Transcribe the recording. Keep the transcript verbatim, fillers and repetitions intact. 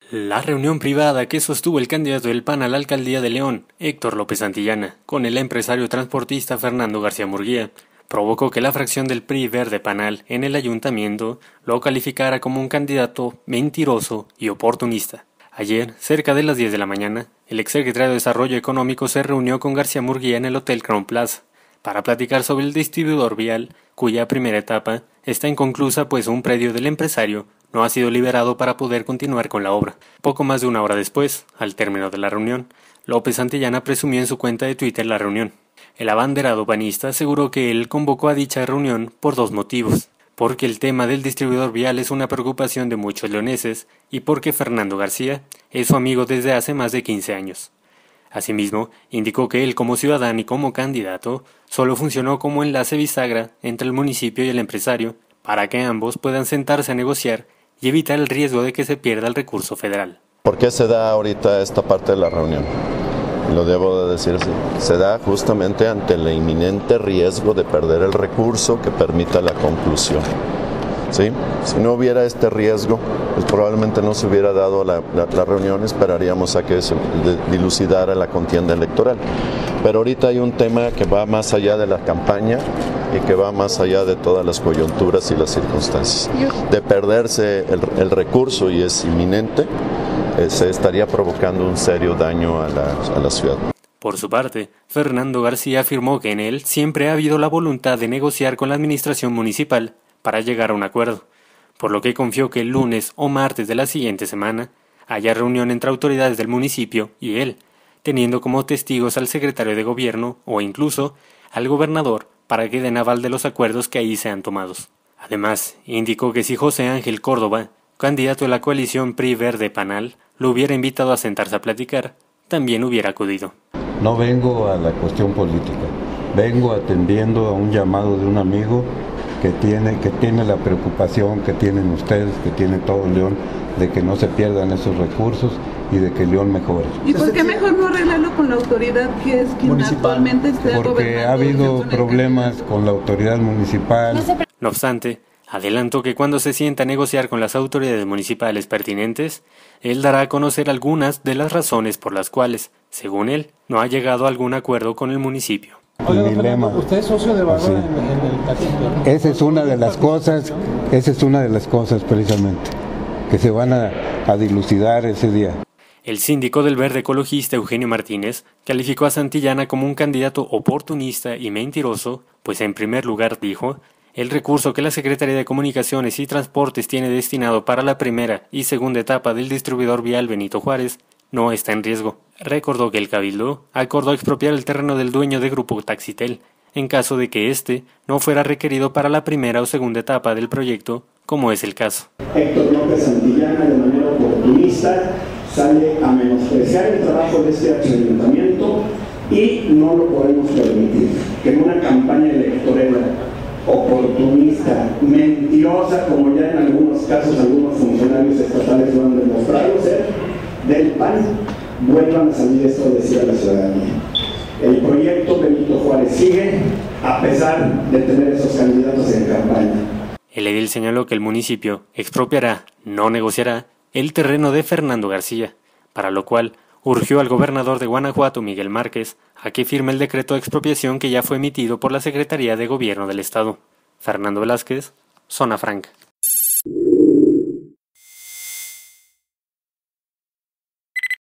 La reunión privada que sostuvo el candidato del P A N a la alcaldía de León, Héctor López Santillana, con el empresario transportista Fernando García Murguía, provocó que la fracción del P R I Verde Panal en el ayuntamiento lo calificara como un candidato mentiroso y oportunista. Ayer, cerca de las diez de la mañana, el exsecretario de Desarrollo Económico se reunió con García Murguía en el Hotel Crown Plaza para platicar sobre el distribuidor vial, cuya primera etapa está inconclusa pues un predio del empresario no ha sido liberado para poder continuar con la obra. Poco más de una hora después, al término de la reunión, López Santillana presumió en su cuenta de Twitter la reunión. El abanderado panista aseguró que él convocó a dicha reunión por dos motivos: porque el tema del distribuidor vial es una preocupación de muchos leoneses y porque Fernando García es su amigo desde hace más de quince años. Asimismo, indicó que él como ciudadano y como candidato solo funcionó como enlace bisagra entre el municipio y el empresario para que ambos puedan sentarse a negociar y evitar el riesgo de que se pierda el recurso federal. ¿Por qué se da ahorita esta parte de la reunión? Lo debo de decir así. Se da justamente ante el inminente riesgo de perder el recurso que permita la conclusión. ¿Sí? Si no hubiera este riesgo, pues probablemente no se hubiera dado la, la, la reunión, esperaríamos a que se dilucidara la contienda electoral. Pero ahorita hay un tema que va más allá de la campaña y que va más allá de todas las coyunturas y las circunstancias. De perderse el, el recurso y es inminente, eh, se estaría provocando un serio daño a la, a la ciudad. Por su parte, Fernando García afirmó que en él siempre ha habido la voluntad de negociar con la administración municipal para llegar a un acuerdo, por lo que confió que el lunes o martes de la siguiente semana haya reunión entre autoridades del municipio y él, teniendo como testigos al secretario de gobierno o incluso al gobernador para que den aval de los acuerdos que ahí sean tomados. Además, indicó que si José Ángel Córdoba, candidato de la coalición P R I Verde Panal, lo hubiera invitado a sentarse a platicar, también hubiera acudido. No vengo a la cuestión política, vengo atendiendo a un llamado de un amigo que tiene, que tiene la preocupación que tienen ustedes, que tiene todo León, de que no se pierdan esos recursos y de que León mejore. ¿Y por qué mejor no arreglarlo con la autoridad que es quien municipal actualmente está gobernando? Porque ha habido problemas con la autoridad municipal. No obstante, adelantó que cuando se sienta a negociar con las autoridades municipales pertinentes, él dará a conocer algunas de las razones por las cuales, según él, no ha llegado a algún acuerdo con el municipio. Oiga, Fernando, usted es socio de valor sí. en, en el taxi. Esa es una de las cosas, esa es una de las cosas precisamente, que se van a, a dilucidar ese día. El síndico del Verde ecologista Eugenio Martínez calificó a Santillana como un candidato oportunista y mentiroso, pues en primer lugar dijo, el recurso que la Secretaría de Comunicaciones y Transportes tiene destinado para la primera y segunda etapa del distribuidor vial Benito Juárez no está en riesgo. Recordó que el Cabildo acordó expropiar el terreno del dueño de Grupo Taxitel, en caso de que éste no fuera requerido para la primera o segunda etapa del proyecto, como es el caso. Héctor López Santillana, de manera oportunista, sale a menospreciar el trabajo de este ayuntamiento y no lo podemos permitir. Que en una campaña electoral oportunista, mentirosa, como ya en algunos casos algunos funcionarios estatales lo han demostrado ser, del P A N, vuelvan a salir esto a decir a la ciudadanía. El proyecto Benito Juárez sigue a pesar de tener esos candidatos en campaña. El edil señaló que el municipio expropiará, no negociará, el terreno de Fernando García, para lo cual urgió al gobernador de Guanajuato, Miguel Márquez, a que firme el decreto de expropiación que ya fue emitido por la Secretaría de Gobierno del Estado. Fernando Velázquez, Zona Franca.